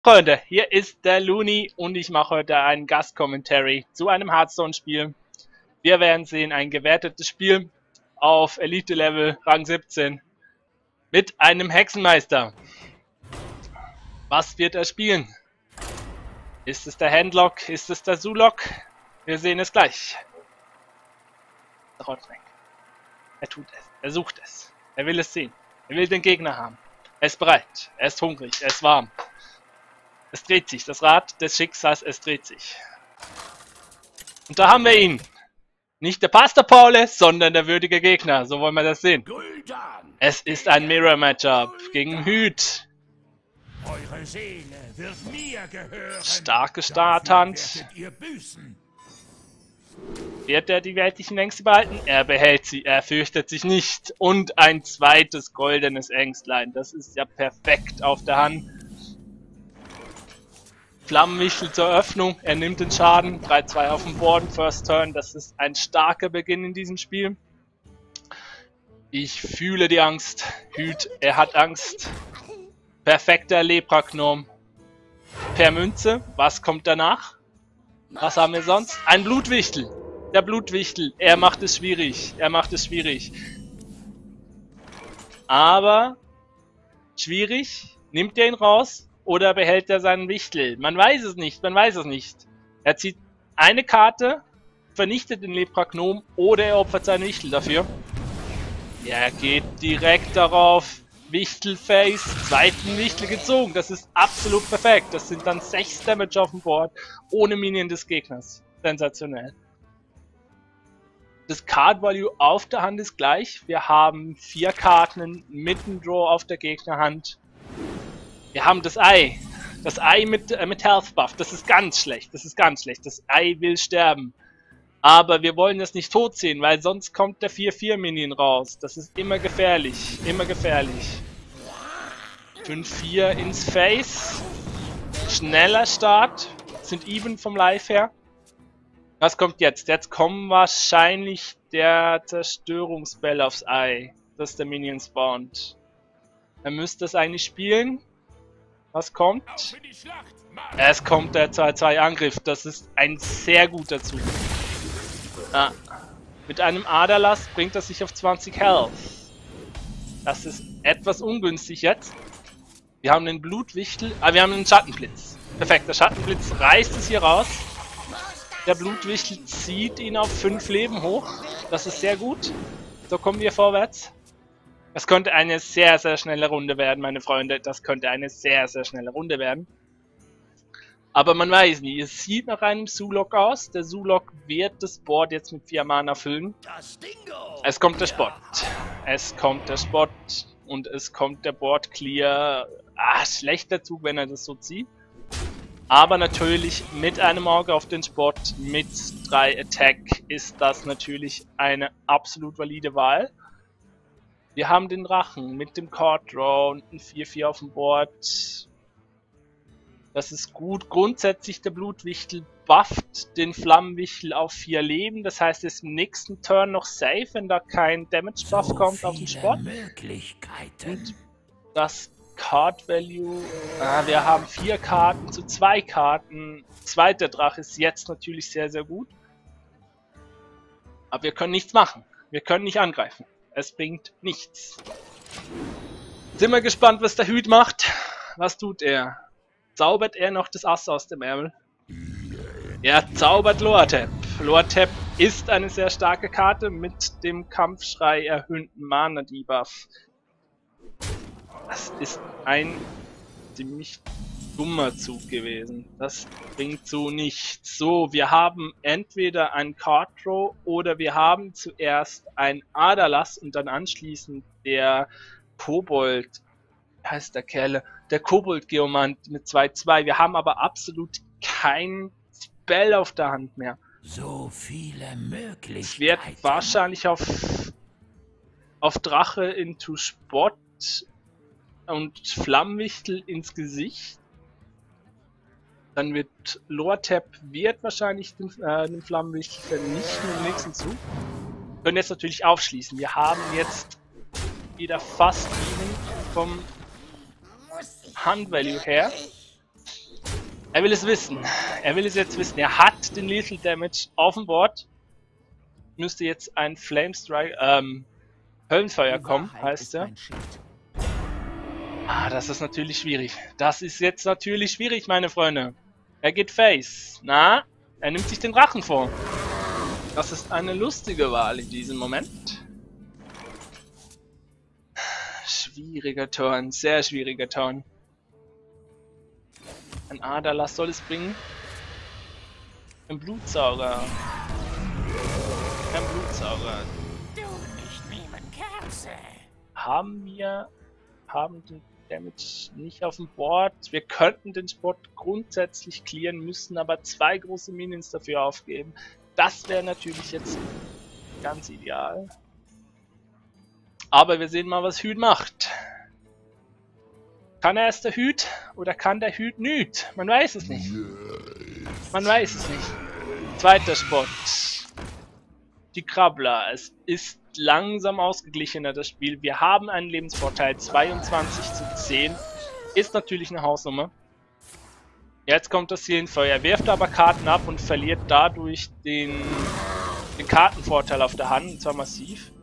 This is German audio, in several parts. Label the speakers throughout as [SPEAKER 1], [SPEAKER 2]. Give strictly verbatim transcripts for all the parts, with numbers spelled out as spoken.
[SPEAKER 1] Freunde, hier ist der Looney und ich mache heute einen Gast-Commentary zu einem Hearthstone-Spiel. Wir werden sehen, ein gewertetes Spiel auf Elite-Level, Rang siebzehn, mit einem Hexenmeister. Was wird er spielen? Ist es der Handlock? Ist es der Zulok? Wir sehen es gleich. Der Rotfrank. Er tut es. Er sucht es. Er will es sehen. Er will den Gegner haben. Er ist bereit. Er ist hungrig. Er ist warm. Es dreht sich, das Rad des Schicksals, es dreht sich. Und da haben wir ihn. Nicht der Pastor Paulus, sondern der würdige Gegner. So wollen wir das sehen. Es ist ein Mirror-Matchup gegen Hüt.
[SPEAKER 2] Eure Seele wird mir gehören.
[SPEAKER 1] Starke Starthand. Wird er die weltlichen Ängste behalten? Er behält sie, er fürchtet sich nicht. Und ein zweites goldenes Ängstlein. Das ist ja perfekt auf der Hand. Flammenwichtel zur Öffnung, er nimmt den Schaden, drei zwei auf dem Board, First Turn, das ist ein starker Beginn in diesem Spiel. Ich fühle die Angst, Hüt, er hat Angst. Perfekter Lepraknom. Per Münze, was kommt danach? Was haben wir sonst? Ein Blutwichtel, der Blutwichtel, er macht es schwierig, er macht es schwierig. Aber, schwierig, nimmt er ihn raus? Oder behält er seinen Wichtel? Man weiß es nicht, man weiß es nicht. Er zieht eine Karte, vernichtet den Lepraknom oder er opfert seinen Wichtel dafür. Er geht direkt darauf. Wichtelface, zweiten Wichtel gezogen. Das ist absolut perfekt. Das sind dann sechs Damage auf dem Board ohne Minion des Gegners. Sensationell. Das Card Value auf der Hand ist gleich. Wir haben vier Karten mit dem Draw auf der Gegnerhand. Wir haben das Ei. Das Ei mit, äh, mit Health Buff. Das ist ganz schlecht. Das ist ganz schlecht. Das Ei will sterben. Aber wir wollen das nicht tot sehen, weil sonst kommt der vier vier Minion raus. Das ist immer gefährlich. Immer gefährlich. fünf vier ins Face. Schneller Start. Sind even vom Life her. Was kommt jetzt? Jetzt kommen wahrscheinlich der Zerstörungsbell aufs Ei. Dass der Minion spawnt. Er müsste es eigentlich spielen. Was kommt? Es kommt der zwei zwei Angriff. Das ist ein sehr guter Zug. Ah. Mit einem Aderlass bringt er sich auf zwanzig Health. Das ist etwas ungünstig jetzt. Wir haben den Blutwichtel. Ah, wir haben den Schattenblitz. Perfekt, der Schattenblitz reißt es hier raus. Der Blutwichtel zieht ihn auf fünf Leben hoch. Das ist sehr gut. So kommen wir vorwärts. Das könnte eine sehr, sehr schnelle Runde werden, meine Freunde. Das könnte eine sehr, sehr schnelle Runde werden. Aber man weiß nie. Es sieht nach einem Zulok aus. Der Zulok wird das Board jetzt mit vier Mana füllen. Es kommt der Spot. Es kommt der Spot. Und es kommt der Board Clear. Ah, schlechter Zug, wenn er das so zieht. Aber natürlich mit einem Auge auf den Spot, mit drei Attack, ist das natürlich eine absolut valide Wahl. Wir haben den Drachen mit dem Card Draw und ein vier vier auf dem Board. Das ist gut. Grundsätzlich der Blutwichtel bufft den Flammenwichtel auf vier Leben. Das heißt, es ist im nächsten Turn noch safe, wenn da kein Damage Buff so kommt auf den Spot. Und das Card Value. Ah, wir haben vier Karten zu zwei Karten. Zweiter Drache ist jetzt natürlich sehr, sehr gut. Aber wir können nichts machen. Wir können nicht angreifen. Es bringt nichts. Sind wir gespannt, was der Hüt macht. Was tut er? Zaubert er noch das Ass aus dem Ärmel? Er zaubert Loatep. Loatep ist eine sehr starke Karte mit dem Kampfschrei erhöhten Mana Debuff. Das ist ein ziemlich dummer Zug gewesen. Das bringt so nichts. So, wir haben entweder ein Card Draw oder wir haben zuerst ein Aderlass und dann anschließend der Kobold, wie heißt der Kerle? Der Kobold-Geomant mit zwei zwei. Wir haben aber absolut kein Spell auf der Hand mehr.
[SPEAKER 2] So viele Möglichkeiten.
[SPEAKER 1] Es wird wahrscheinlich auf, auf Drache into Spot und Flammenwichtel ins Gesicht. Dann wird Loatep wird wahrscheinlich den, äh, den Flammenwichtel vernichten im nächsten Zug. Wir können jetzt natürlich aufschließen. Wir haben jetzt wieder fast even vom Hand-Value her. Er will es wissen. Er will es jetzt wissen. Er hat den Lethal Damage auf dem Board. Müsste jetzt ein Flame Strike, ähm, Höllenfeuer kommen, heißt er. Ah, das ist natürlich schwierig. Das ist jetzt natürlich schwierig, meine Freunde. Er geht Face. Na, er nimmt sich den Drachen vor. Das ist eine lustige Wahl in diesem Moment. Schwieriger Turn, sehr schwieriger Turn. Ein Aderlass soll es bringen. Ein Blutsauger. Ein Blutsauger.
[SPEAKER 2] Du nicht nehmen, Kerze.
[SPEAKER 1] Haben wir... haben den Damage nicht auf dem Board. Wir könnten den Spot grundsätzlich clearen, müssen aber zwei große Minions dafür aufgeben. Das wäre natürlich jetzt ganz ideal. Aber wir sehen mal, was Hüt macht. Kann er es der Hüt oder kann der Hüt nüt? Man weiß es nicht. Man weiß es nicht. Zweiter Spot. Die Krabbler. Es ist langsam ausgeglichener, das Spiel. Wir haben einen Lebensvorteil. zweiundzwanzig zu zehn. Ist natürlich eine Hausnummer. Jetzt kommt das Seelenfeuer. Wirft aber Karten ab und verliert dadurch den, den Kartenvorteil auf der Hand. Und zwar massiv.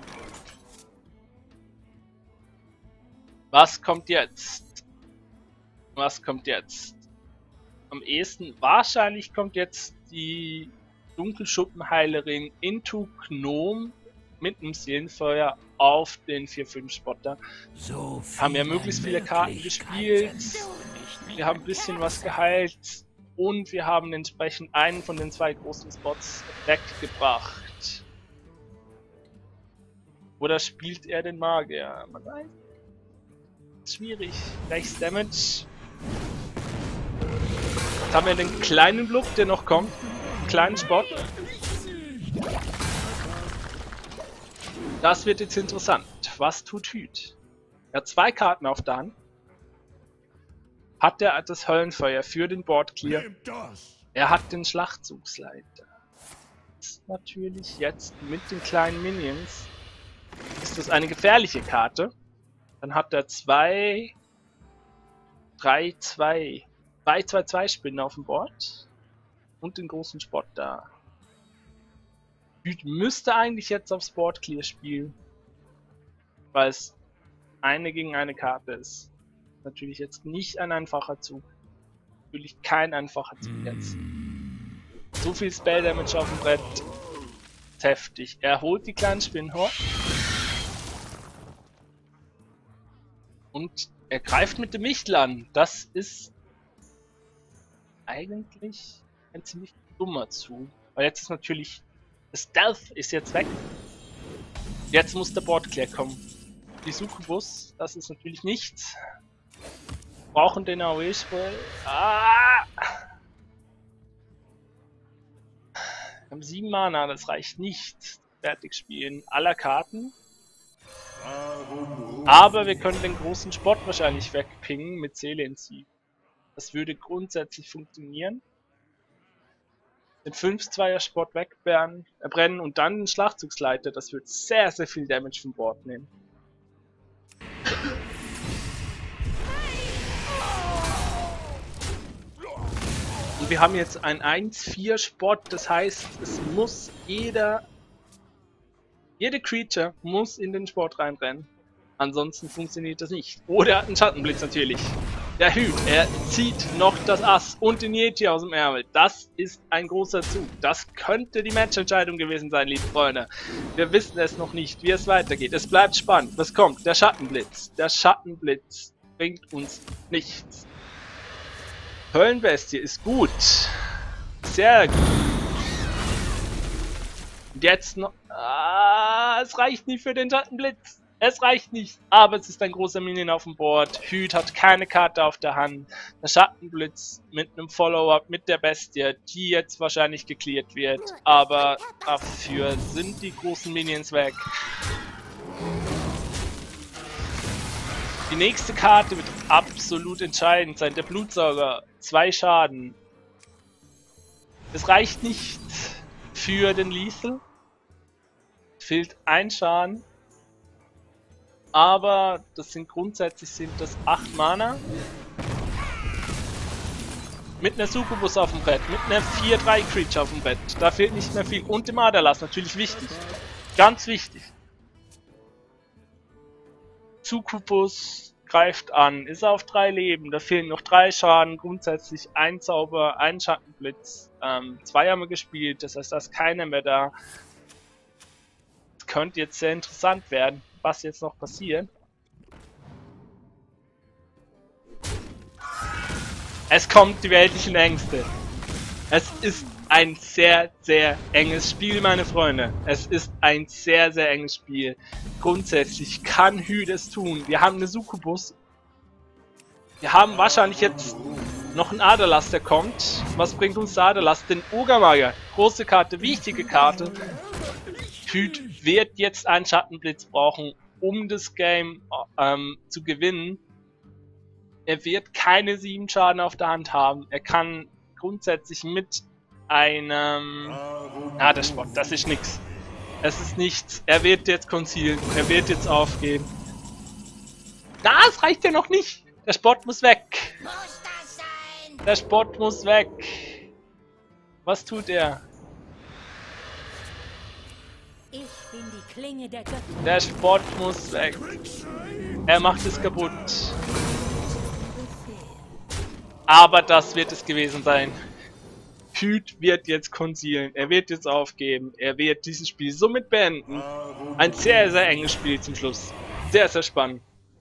[SPEAKER 1] Was kommt jetzt? Was kommt jetzt? Am ehesten, wahrscheinlich kommt jetzt die Dunkelschuppenheilerin into Gnome mit einem Seelenfeuer auf den vier fünf Spotter.
[SPEAKER 2] So
[SPEAKER 1] haben ja möglichst viele Karten gespielt. Wir haben ein bisschen was geheilt. Und wir haben entsprechend einen von den zwei großen Spots weggebracht. Oder spielt er den Magier? Man weiß. Schwierig. Rechts Damage. Jetzt haben wir den kleinen Blub, der noch kommt. Einen kleinen Spot. Das wird jetzt interessant. Was tut Hüt? Er hat zwei Karten auf der Hand. Hat er das Höllenfeuer für den Board Clear? Er hat den Schlachtzugsleiter. Natürlich jetzt mit den kleinen Minions ist das eine gefährliche Karte. Dann hat er zwei, drei, zwei, zwei, zwei, zwei Spinnen auf dem Board und den großen Spot da. Hüt müsste eigentlich jetzt aufs Board Clear spielen, weil es eine gegen eine Karte ist. Natürlich jetzt nicht ein einfacher Zug. Natürlich kein einfacher Zug jetzt. So viel Spell Damage auf dem Brett. Heftig. Er holt die kleinen Spinnen hoch. Und er greift mit dem Michtel an. Das ist eigentlich ein ziemlich dummer Zug. Weil jetzt ist natürlich... Das Stealth ist jetzt weg. Jetzt muss der Board Clear kommen. Die Succubus, das ist natürlich nichts. Brauchen den A O E-Spell. Ah! Wir haben sieben Mana, das reicht nicht. Fertig spielen aller Karten. Aber wir können den großen Spot wahrscheinlich wegpingen mit Seelenzieh. Das würde grundsätzlich funktionieren. Den fünf Zweier Spot wegbrennen äh, und dann den Schlachtzugsleiter. Das wird sehr, sehr viel Damage vom Board nehmen. Und wir haben jetzt ein eins vier Spot, das heißt, es muss jeder, jede Creature muss in den Spot reinrennen. Ansonsten funktioniert das nicht. Oder ein Schattenblitz natürlich. Der Hüt, er zieht noch das Ass und den Yeti aus dem Ärmel. Das ist ein großer Zug. Das könnte die Matchentscheidung gewesen sein, liebe Freunde. Wir wissen es noch nicht, wie es weitergeht. Es bleibt spannend. Was kommt? Der Schattenblitz. Der Schattenblitz bringt uns nichts. Höllenbestie ist gut. Sehr gut. Und jetzt noch... Ah, es reicht nicht für den Schattenblitz. Es reicht nicht, aber es ist ein großer Minion auf dem Board. Hüt hat keine Karte auf der Hand. Der Schattenblitz mit einem Follow-up mit der Bestie, die jetzt wahrscheinlich gecleart wird. Aber dafür sind die großen Minions weg. Die nächste Karte wird absolut entscheidend sein. Der Blutsauger. Zwei Schaden. Es reicht nicht für den Lethal. Fehlt ein Schaden. Aber das sind grundsätzlich sind das acht Mana. Mit einer Succubus auf dem Brett, mit einer vier drei Creature auf dem Brett. Da fehlt nicht mehr viel. Und dem Aderlass, natürlich wichtig. Ganz wichtig. Succubus greift an, ist auf drei Leben, da fehlen noch drei Schaden, grundsätzlich ein Zauber, ein Schattenblitz, ähm, zwei haben wir gespielt, das heißt, da ist keiner mehr da. Es könnte jetzt sehr interessant werden, was jetzt noch passiert. Es kommt die weltlichen Ängste. Es ist ein sehr, sehr enges Spiel, meine Freunde. Es ist ein sehr, sehr enges Spiel. Grundsätzlich kann Hü das tun. Wir haben eine Succubus. Wir haben wahrscheinlich jetzt noch einen Aderlass, der kommt. Was bringt uns der Aderlass? Den Ogermagier. Große Karte, wichtige Karte. Hü wird jetzt einen Schattenblitz brauchen, um das Game ähm, zu gewinnen. Er wird keine sieben Schaden auf der Hand haben. Er kann grundsätzlich mit einem... Ah, der Spot, das ist nix. Es ist nichts. Er wird jetzt concealen. Er wird jetzt aufgeben. Na, es reicht ja noch nicht. Der Spot muss weg.
[SPEAKER 2] Muss das sein?
[SPEAKER 1] Der Spot muss weg. Was tut er?
[SPEAKER 2] Ich bin die Klinge der Götter.
[SPEAKER 1] Der Spot muss weg. Er macht es kaputt. Aber das wird es gewesen sein. Hüt wird jetzt concealen. Er wird jetzt aufgeben. Er wird dieses Spiel somit beenden. Ein sehr, sehr enges Spiel zum Schluss. Sehr, sehr spannend.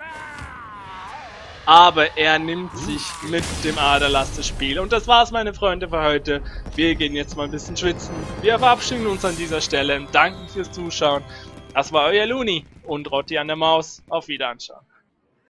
[SPEAKER 1] Aber er nimmt sich mit dem Aderlass das Spiel. Und das war's, meine Freunde, für heute. Wir gehen jetzt mal ein bisschen schwitzen. Wir verabschieden uns an dieser Stelle. Danke fürs Zuschauen. Das war euer Luni und Rotti an der Maus. Auf Wiedersehen.